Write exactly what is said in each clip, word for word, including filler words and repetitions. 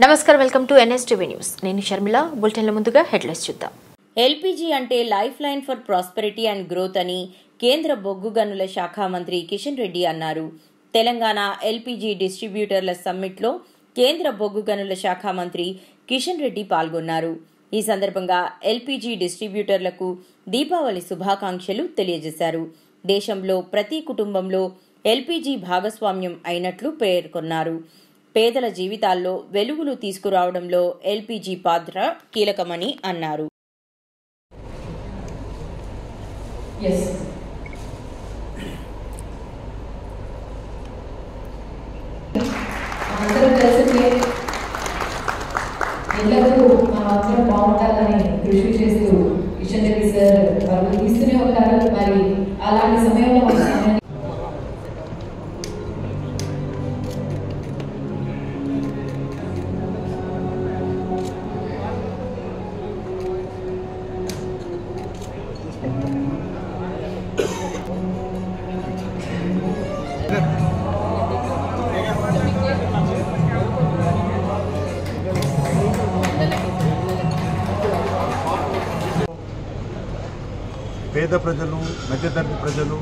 నమస్కారం welcome to NSTV news నేను షర్మిల బులెటిన్ల ముందుగా హెడ్లైన్స్ చూద్దాం ఎల్పీజీ అంటే lifeline for prosperity and growth అని కేంద్ర బొగ్గు గనుల శాఖ మంత్రి కిషన్ రెడ్డి అన్నారు. తెలంగాణ ఎల్పీజీ డిస్ట్రిబ్యూటర్ల సమ్మిట్లో కేంద్ర బొగ్గు గనుల శాఖ మంత్రి కిషన్ రెడ్డి పాల్గొన్నారు. ఈ సందర్భంగా ఎల్పీజీ డిస్ట్రిబ్యూటర్లకు దీపావళి శుభాకాంక్షలు తెలియజేశారు. దేశంలో ప్రతి కుటుంబంలో ఎల్పీజీ భాగస్వామ్యం అయినట్లు పేర్కొన్నారు. పేదల జీవితాల్లో వెలుగులు తీసుకురావడంలో ఎల్పీజీ పాత్ర కీలకమని అన్నారు. ఎల్లప్పుడూ మనమందరం బాగుంటాలని కృషి చేస్తూ కిషన్ రెడ్డి సార్ వాళ్ళు తీస్తూనే ఉంటారు. మరి అలాంటి సమయంలో పేద ప్రజలు మధ్యతరగతి ప్రజలు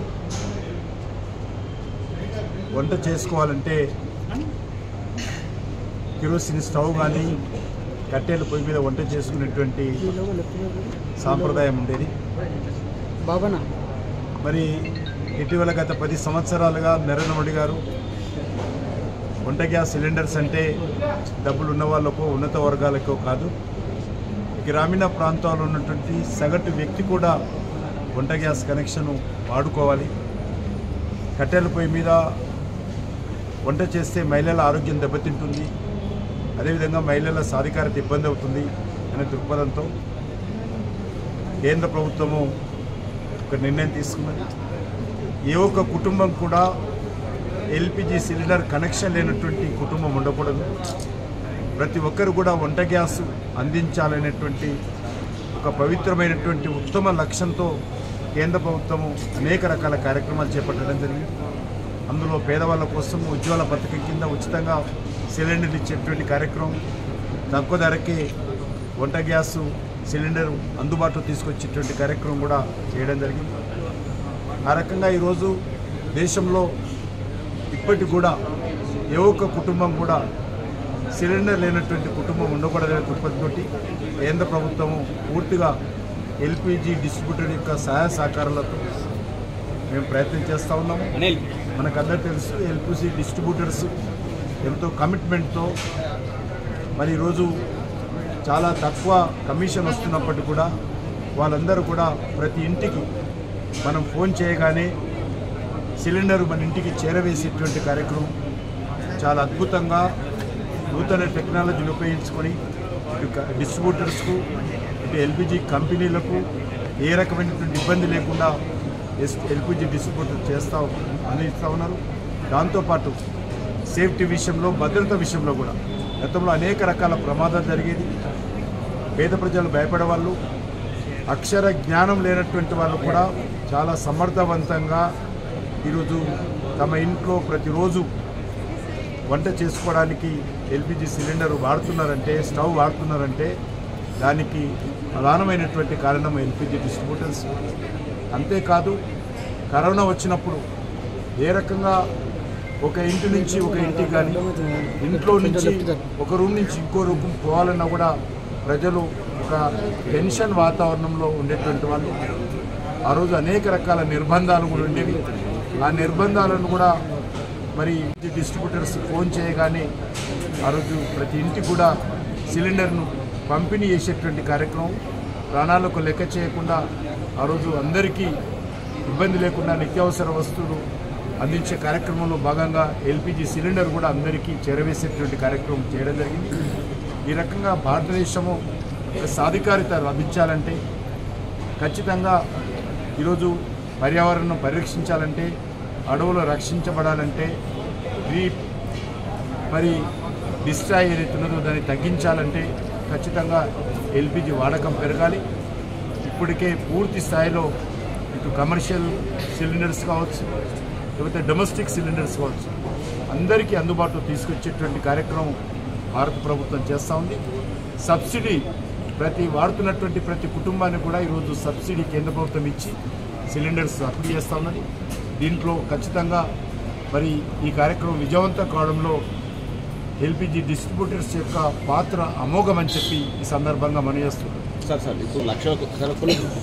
వంట చేసుకోవాలంటే కిరోసిన్ స్టవ్ కానీ కట్టెల పొయ్యి మీద వంట చేసుకునేటువంటి సాంప్రదాయం ఉండేది. మరి ఇటీవల గత పది సంవత్సరాలుగా నరేంద్ర మోడీ గారు వంట గ్యాస్ సిలిండర్స్ అంటే డబ్బులు ఉన్న వాళ్ళకో ఉన్నత వర్గాలకో కాదు, గ్రామీణ ప్రాంతాల్లో ఉన్నటువంటి సగటు వ్యక్తి కూడా వంట గ్యాస్ కనెక్షన్ వాడుకోవాలి. కట్టెల పొయ్యి మీద వంట చేస్తే మహిళల ఆరోగ్యం దెబ్బతింటుంది, అదేవిధంగా మహిళల సాధికారత ఇబ్బంది అవుతుంది అనే దృక్పథంతో కేంద్ర ప్రభుత్వము ఒక నిర్ణయం తీసుకున్నది. ఏ ఒక్క కుటుంబం కూడా ఎల్పిజి సిలిండర్ కనెక్షన్ లేనటువంటి కుటుంబం ఉండకూడదు. ప్రతి ఒక్కరు కూడా వంట గ్యాస్ అందించాలనేటువంటి ఒక పవిత్రమైనటువంటి ఉత్తమ లక్ష్యంతో కేంద్ర ప్రభుత్వము అనేక రకాల కార్యక్రమాలు చేపట్టడం జరిగింది. అందులో పేదవాళ్ళ కోసం ఉజ్వల పథకం కింద ఉచితంగా సిలిండర్ ఇచ్చేటువంటి కార్యక్రమం, తక్కువ ధరకే వంట గ్యాసు సిలిండర్ అందుబాటులో తీసుకొచ్చేటువంటి కార్యక్రమం కూడా చేయడం జరిగింది. ఆ రకంగా ఈరోజు దేశంలో ఇప్పటికి కూడా ఏ ఒక్క కుటుంబం కూడా సిలిండర్ లేనటువంటి కుటుంబం ఉండకూడదనే దృక్పథంతో కేంద్ర ప్రభుత్వము పూర్తిగా ఎల్పీజీ డిస్ట్రిబ్యూటర్ యొక్క సహాయ సహకారాలతో మేము ప్రయత్నం చేస్తూ ఉన్నాము. మనకు అందరూ తెలుసు, ఎల్పీజీ డిస్ట్రిబ్యూటర్స్ ఎంతో కమిట్మెంట్తో మరి ఈరోజు చాలా తక్కువ కమిషన్ వస్తున్నప్పటికీ కూడా వాళ్ళందరూ కూడా ప్రతి ఇంటికి మనం ఫోన్ చేయగానే సిలిండర్ మన ఇంటికి చేరవేసేటువంటి కార్యక్రమం చాలా అద్భుతంగా నూతన టెక్నాలజీని ఉపయోగించుకొని డిస్ట్రిబ్యూటర్స్కు ఇటు ఎల్పీజీ కంపెనీలకు ఏ రకమైనటువంటి ఇబ్బంది లేకుండా ఎల్పీజీ డిస్ట్రిబ్యూటర్ చేస్తూ అందిస్తూ ఉన్నారు. దాంతోపాటు సేఫ్టీ విషయంలో, భద్రత విషయంలో కూడా గతంలో అనేక రకాల ప్రమాదాలు జరిగేది. పేద ప్రజలు భయపడే వాళ్ళు, అక్షర జ్ఞానం లేనటువంటి వాళ్ళు కూడా చాలా సమర్థవంతంగా ఈరోజు తమ ఇంట్లో ప్రతిరోజు వంట చేసుకోవడానికి ఎల్పీజీ సిలిండర్ వాడుతున్నారంటే, స్టవ్ వాడుతున్నారంటే దానికి ప్రధానమైనటువంటి కారణం ఎల్పీజీ డిస్ట్రిబ్యూటర్స్. అంతేకాదు, కరోనా వచ్చినప్పుడు ఏ రకంగా ఒక ఇంటి నుంచి ఒక ఇంటికి కానీ, ఇంట్లో నుంచి ఒక రూమ్ నుంచి ఇంకో రూమ్ పోవాలన్నా కూడా ప్రజలు ఒక టెన్షన్ వాతావరణంలో ఉండేటువంటి వాళ్ళు. ఆ రోజు అనేక రకాల నిర్బంధాలు కూడా ఉండేవి. ఆ నిర్బంధాలను కూడా మరి డిస్ట్రిబ్యూటర్స్ ఫోన్ చేయగానే ఆ రోజు ప్రతి ఇంటికి కూడా సిలిండర్ను పంపిణీ చేసేటువంటి కార్యక్రమం, ప్రాణాలకు లెక్క చేయకుండా ఆ రోజు అందరికీ ఇబ్బంది లేకుండా నిత్యావసర వస్తువులు అందించే కార్యక్రమంలో భాగంగా ఎల్పీజీ సిలిండర్ కూడా అందరికీ చేరవేసేటువంటి కార్యక్రమం చేయడం జరిగింది. ఈ రకంగా భారతదేశము సాధికారిత లభించాలంటే, ఖచ్చితంగా ఈరోజు పర్యావరణం పరిరక్షించాలంటే, అడవులు రక్షించబడాలంటే, ఈ మరి డిస్ట్రాయ్ ఏదైతే ఉన్నదో దాన్ని తగ్గించాలంటే ఖచ్చితంగా ఎల్పీజీ వాడకం పెరగాలి. ఇప్పటికే పూర్తి స్థాయిలో ఇటు కమర్షియల్ సిలిండర్స్ కావచ్చు, లేకపోతే డొమెస్టిక్ సిలిండర్స్ కావచ్చు, అందరికీ అందుబాటులో తీసుకొచ్చేటువంటి కార్యక్రమం భారత ప్రభుత్వం చేస్తూ ఉంది. సబ్సిడీ ప్రతి వాడుతున్నటువంటి ప్రతి కుటుంబానికి కూడా ఈరోజు సబ్సిడీ కేంద్ర ప్రభుత్వం ఇచ్చి సిలిండర్స్ అప్లై చేస్తూ ఉన్నది. దీంట్లో ఖచ్చితంగా మరి ఈ కార్యక్రమం విజయవంతం కావడంలో ఎల్పిజి డిస్ట్రిబ్యూటర్స్ యొక్క పాత్ర అమోఘమని చెప్పి ఈ సందర్భంగా మనవి చేస్తున్నాం. సార్ సార్ ఇప్పుడు లక్షల సరుకులు